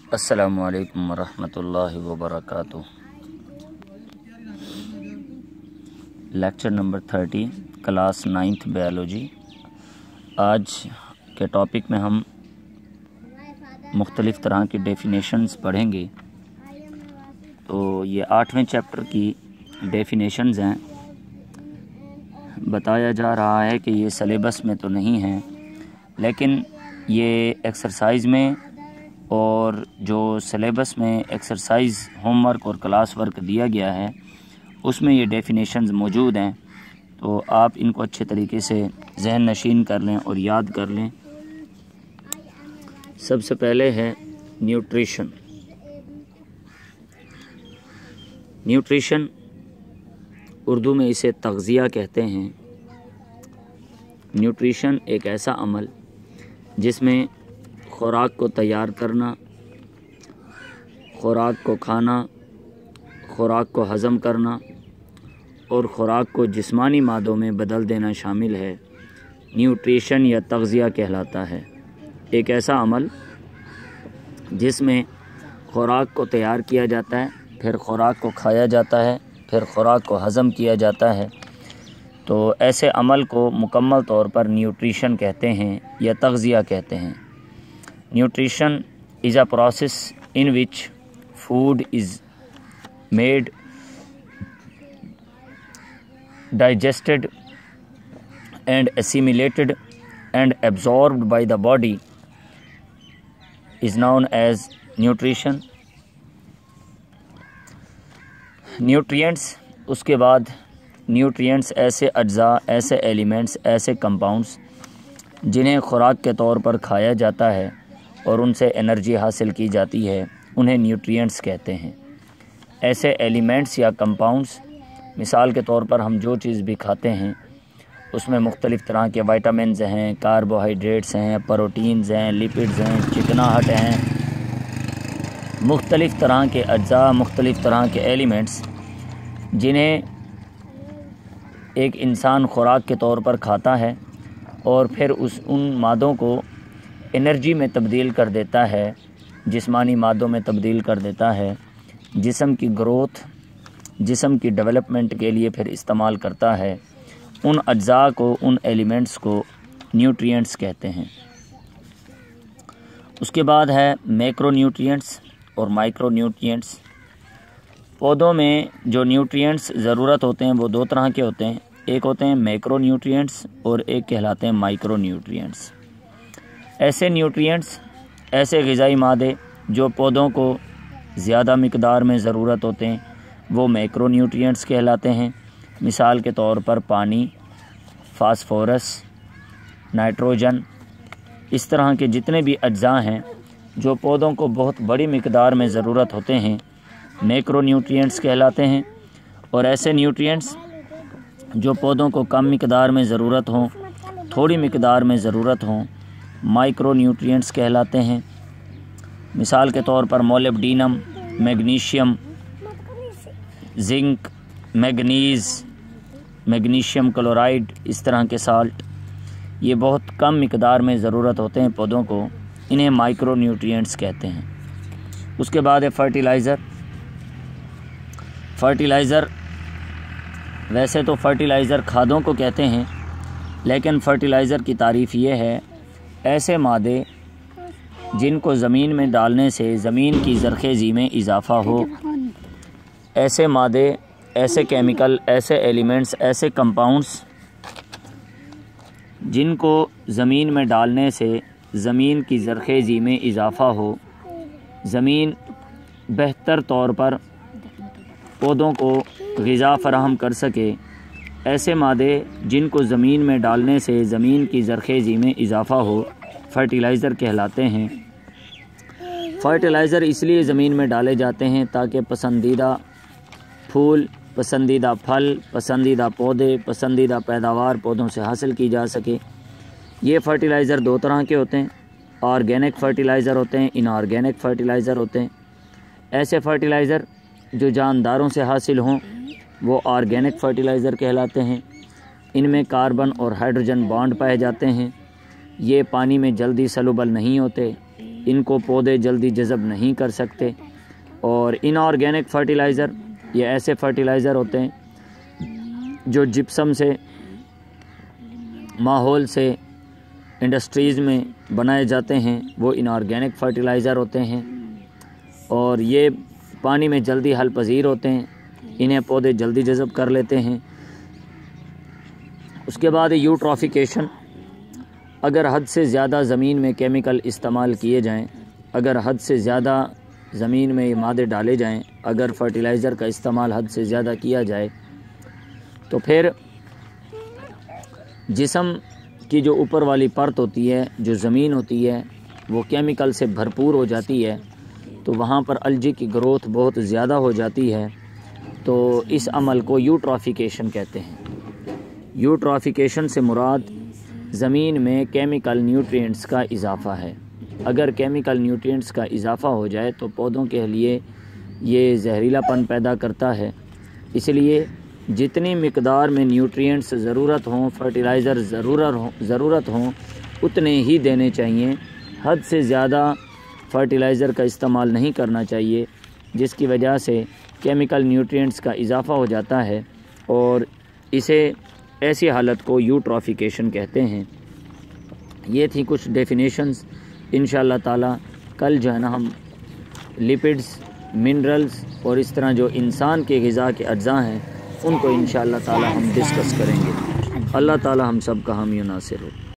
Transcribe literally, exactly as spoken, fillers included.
अस्सलामु अलैकुम वरहमतुल्लाहि वबरकातुह। Lecture number thirty, class ninth biology. आज के टॉपिक में हम मुख्तलिफ़ तरह की डेफिनेशंस पढ़ेंगे। तो ये आठवें चैप्टर की डेफिनेशंस हैं। बताया जा रहा है कि ये सिलेबस में तो नहीं है, लेकिन ये एक्सरसाइज में और जो सिलेबस में एक्सरसाइज होमवर्क और क्लास वर्क दिया गया है उसमें ये डेफिनेशंस मौजूद हैं। तो आप इनको अच्छे तरीके से जहन नशीन कर लें और याद कर लें। सबसे पहले है न्यूट्रिशन। न्यूट्रिशन उर्दू में इसे तग़ज़िया कहते हैं। न्यूट्रिशन एक ऐसा अमल जिसमें खुराक को तैयार करना, खुराक को खाना, खुराक को हज़म करना और खुराक को जिस्मानी मादों में बदल देना शामिल है, न्यूट्रिशन या तग़ज़िया कहलाता है। एक ऐसा अमल जिसमें खुराक को तैयार किया जाता है, फिर खुराक को खाया जाता है, फिर खुराक को हज़म किया जाता है। तो ऐसे अमल को मुकम्मल तौर पर न्यूट्रिशन कहते हैं या तग़ज़िया कहते हैं। Nutrition is a process in which food is made, digested and assimilated and absorbed by the body is known as nutrition. Nutrients, उसके बाद न्यूट्रिएंट्स ऐसे अज्जा, ऐसे एलिमेंट्स, ऐसे कंपाउंड्स जिन्हें खुराक के तौर पर खाया जाता है और उनसे एनर्जी हासिल की जाती है, उन्हें न्यूट्रिएंट्स कहते हैं। ऐसे एलिमेंट्स या कंपाउंड्स, मिसाल के तौर पर हम जो चीज़ भी खाते हैं उसमें मुख्तलिफ़ तरह के विटामिन्स हैं, कार्बोहाइड्रेट्स हैं, प्रोटीन्स हैं, लिपिड्स हैं, चिकनाहट हैं, मुख्तलिफ़ तरह के अज्जा, मुख्तलिफ़ तरह के एलिमेंट्स जिन्हें एक इंसान खुराक के तौर पर खाता है और फिर उस उन मादों को एनर्जी में तब्दील कर देता है, जिस्मानी मादों में तब्दील कर देता है, जिस्म की ग्रोथ, जिस्म की डेवलपमेंट के लिए फिर इस्तेमाल करता है। उन अज्जा को, उन एलिमेंट्स को न्यूट्रिएंट्स कहते हैं। उसके बाद है मैक्रो न्यूट्रिएंट्स और माइक्रो न्यूट्रिएंट्स। पौधों में जो न्यूट्रिएंट्स ज़रूरत होते हैं वो दो तरह के होते हैं। एक होते हैं मैक्रो न्यूट्रिएंट्स और एक कहलाते हैं माइक्रो न्यूट्रिएंट्स। ऐसे न्यूट्रिएंट्स, ऐसे ग़िज़ाई मादे जो पौधों को ज़्यादा मिक़दार में ज़रूरत होते हैं वो मैक्रो न्यूट्रिएंट्स कहलाते हैं। मिसाल के तौर पर पानी, फास्फोरस, नाइट्रोजन, इस तरह के जितने भी अज्जा हैं जो पौधों को बहुत बड़ी मिक़दार में ज़रूरत होते हैं, मैक्रो न्यूट्रिएंट्स कहलाते हैं। और ऐसे न्यूट्रिएंट्स जो पौधों को कम मिक़दार में ज़रूरत हों, थोड़ी मिक़दार में ज़रूरत हों, माइक्रो न्यूट्रिएंट्स कहलाते हैं। मिसाल के तौर पर molybdenum, magnesium, zinc, manganese, magnesium chloride, इस तरह के साल्ट, ये बहुत कम मिक़दार में ज़रूरत होते हैं पौधों को, इन्हें माइक्रो न्यूट्रिएंट्स कहते हैं। उसके बाद है फर्टिलाइज़र। फर्टिलाइज़र, वैसे तो फर्टिलाइज़र खादों को कहते हैं, लेकिन फर्टिलाइज़र की तारीफ़ ये है, ऐसे मादे जिनको ज़मीन में डालने से ज़मीन की ज़रख़ेज़ी में इजाफ़ा हो, ऐसे मादे, ऐसे केमिकल, ऐसे एलिमेंट्स, ऐसे कंपाउंड्स जिनको ज़मीन में डालने से ज़मीन की ज़रख़ेज़ी में इजाफ़ा हो, ज़मीन बेहतर तौर पर पौधों को ग़िज़ा फ़राहम कर सके, ऐसे मादे जिनको ज़मीन में डालने से ज़मीन की ज़रख़ेज़ी में इजाफ़ा हो, फर्टिलाइज़र कहलाते हैं। फर्टिलाइज़र इसलिए ज़मीन में डाले जाते हैं ताकि पसंदीदा फूल, पसंदीदा फल, पसंदीदा पौधे, पसंदीदा पैदावार पौधों से हासिल की जा सके। ये फ़र्टिलाइज़र दो तरह के होते हैं, ऑर्गेनिक फ़र्टिलाइज़र होते हैं, इनऑर्गेनिक फ़र्टिलाइज़र होते हैं। ऐसे फ़र्टिलाइज़र जो जानदारों से हासिल हों वो ऑर्गेनिक फ़र्टिलाइज़र कहलाते हैं। इनमें कार्बन और हाइड्रोजन बॉन्ड पाए जाते हैं। ये पानी में जल्दी सलूबल नहीं होते, इनको पौधे जल्दी जज़ब नहीं कर सकते। और इनऑर्गेनिक फर्टिलाइज़र ये ऐसे फर्टिलाइज़र होते हैं जो जिप्सम से, माहौल से, इंडस्ट्रीज़ में बनाए जाते हैं, वो इनऑर्गेनिक फर्टिलाइज़र होते हैं और ये पानी में जल्दी हल पजीर होते हैं, इन्हें पौधे जल्दी जज़ब कर लेते हैं। उसके बाद यूट्रॉफिकेशन, अगर हद से ज़्यादा ज़मीन में केमिकल इस्तेमाल किए जाएं, अगर हद से ज़्यादा ज़मीन में ये मादे डाले जाएं, अगर फर्टिलाइज़र का इस्तेमाल हद से ज़्यादा किया जाए तो फिर जिस्म की जो ऊपर वाली परत होती है, जो ज़मीन होती है, वो केमिकल से भरपूर हो जाती है, तो वहाँ पर अलजी की ग्रोथ बहुत ज़्यादा हो जाती है। तो इस अमल को यूट्रॉफिकेशन कहते हैं। यूट्रॉफिकेशन से मुराद ज़मीन में केमिकल न्यूट्रिएंट्स का इजाफ़ा है। अगर केमिकल न्यूट्रिएंट्स का इजाफ़ा हो जाए तो पौधों के लिए ये जहरीलापन पैदा करता है। इसलिए जितनी मिकदार में न्यूट्रिएंट्स ज़रूरत हों, फर्टिलाइज़र ज़रूरत हों ज़रूरत हों उतने ही देने चाहिए। हद से ज़्यादा फर्टिलाइज़र का इस्तेमाल नहीं करना चाहिए, जिसकी वजह से केमिकल न्यूट्रिएंट्स का इजाफ़ा हो जाता है और इसे ऐसी हालत को यूट्रॉफिकेशन कहते हैं। ये थी कुछ डेफिनेशंस। इंशाअल्लाह ताला कल जो है ना हम लिपिड्स, मिनरल्स और इस तरह जो इंसान के ग़िज़ा के अज्जा हैं उनको इंशाअल्लाह ताला हम डिस्कस करेंगे। अल्लाह ताला हम सब का हामी नासिर हो।